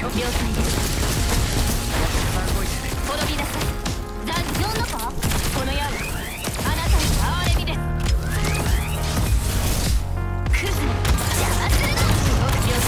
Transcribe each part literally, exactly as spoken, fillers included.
了解です。滅びなさい。残業のかこの矢はあなたの哀れみです。クズ邪魔するな。すごく了解です。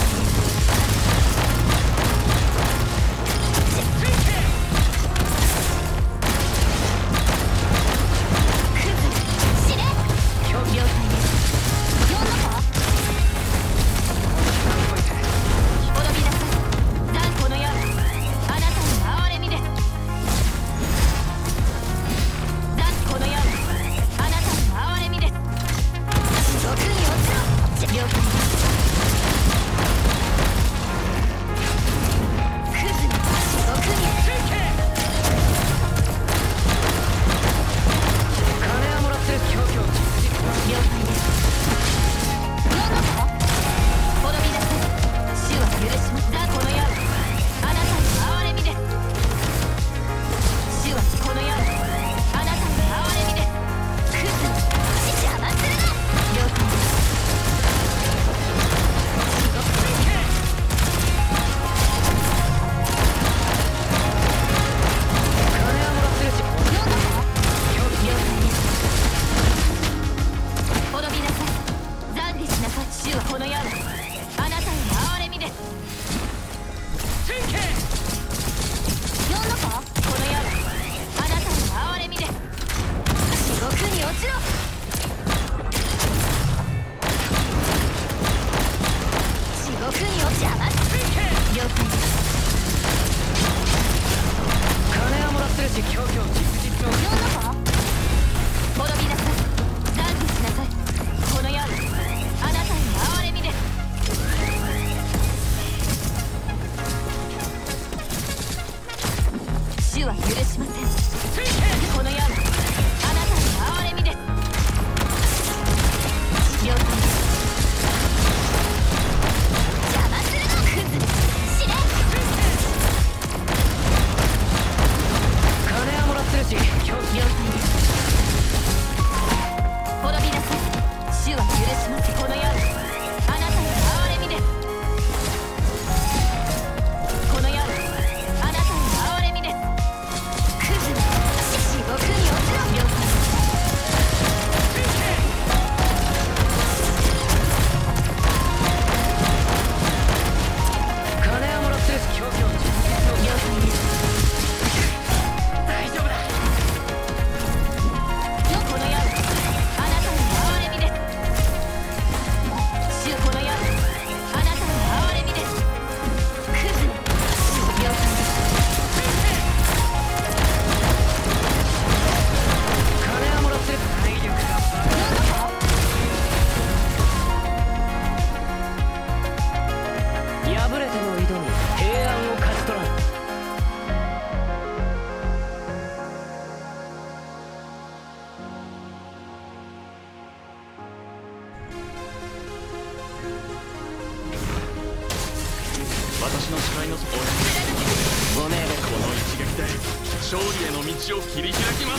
私の誓いのご命令。この一撃で勝利への道を切り開きます。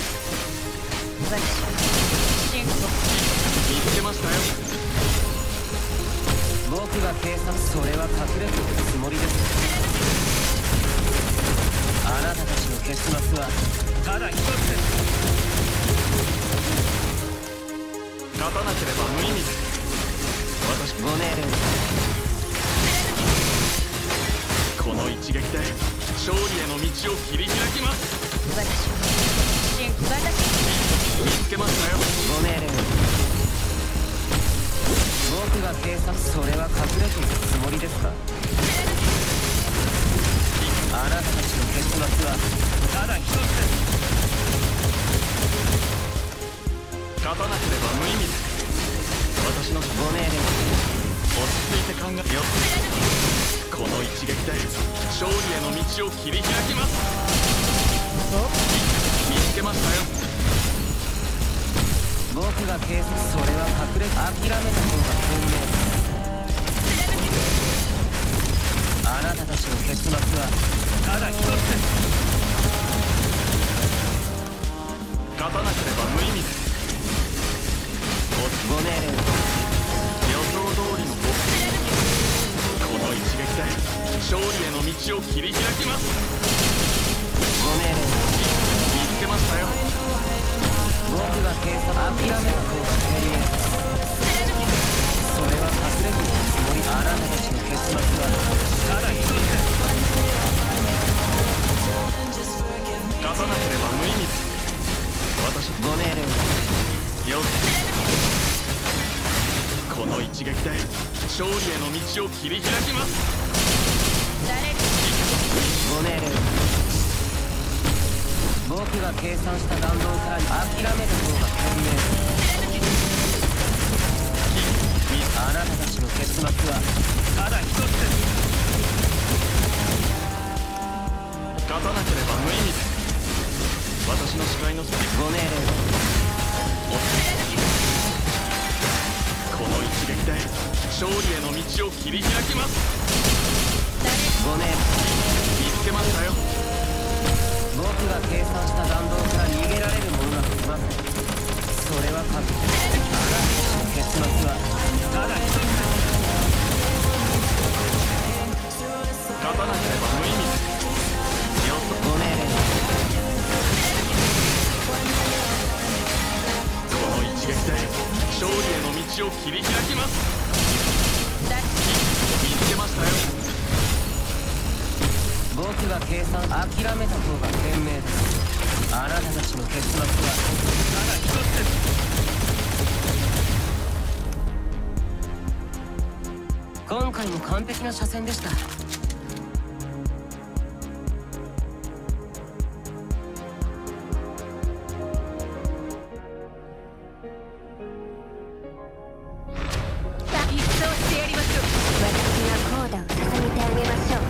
見つけましたよ。 僕が警察、それは隠れてるつもりです。あなたたちの結末はただ一つです。 勝たなければ無意味です。私ご命令。 この一撃で勝利への道を切り開きます。 私見つけましたよ。 ご命令。僕が警察、それは隠れているつもりですか。あなたたちの結末はただ一つです。 勝たなければ無意味です。私のご命令。 落ち着いて考えよ。この一撃で勝利への道を切り開きます。見つけましたよ。 僕が警察、それは隠れ諦めた方が賢明です。あなたたちの結末はただ一つです。 勝たなければ無意味です。 ご命令。 予想通りの僕。この一撃で勝勝利への道を切り開きます。 ご命令見つけましたよ。 僕が計算諦めた方が賢明。それは隠れずのつもり。あなたたちの結末はただ一つです。 勝たなければ無意味です。私ご命令よし、この一撃で勝利への道を切り開きます。 ご命令僕が計算した弾道から諦めた方が賢明。あなたたちの結末はただ一つです。 勝たなければ無意味です。私の視界の先ご命令この一撃で勝利への道を切り開きます。 ご命令見つけましたよ。 僕が計算した弾道から逃げられる者などいません。それは確実。あなたたちの結末はただ一つです。 勝たなければ無意味です。よそご命令この一撃で勝利への道を切り開きます。見つけましたよ。 僕が計算諦めた方が賢明です。あなたたちの結末はただ一つです。今回も完璧な車線でした。 一掃してやりましょう。私がコーダを重ねてあげましょう。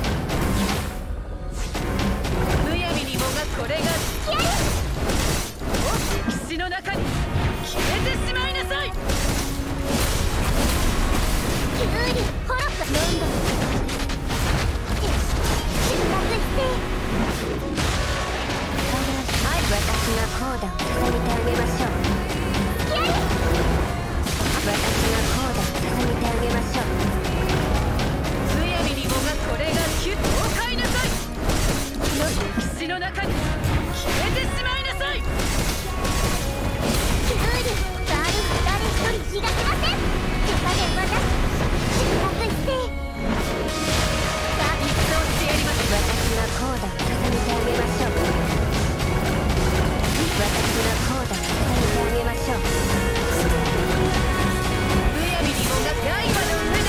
むやみにもがこれが付き合い。お口の中に消えてしまいなさい。キュウリホロップロンドン。よし、出発してはい、私がコーダを重ねてあげましょう。付き合い。私がコーダを重ねてあげましょう。むやみにもがこれがキュッとお買いなさい。よし、口の中に消えてしまいなさい。キュウリ誰誰一人気がしません。手加減はなし。出発してさあ、一掃してやります。私がコーダを重ねてあげましょう。私がコーダを重ねてあげましょう。むやみにもが大魔の腕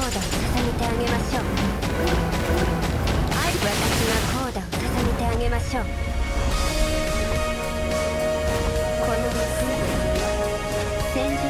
打を重ねてあげましょう。私がコーダを重ねてあげましょう。この水戦場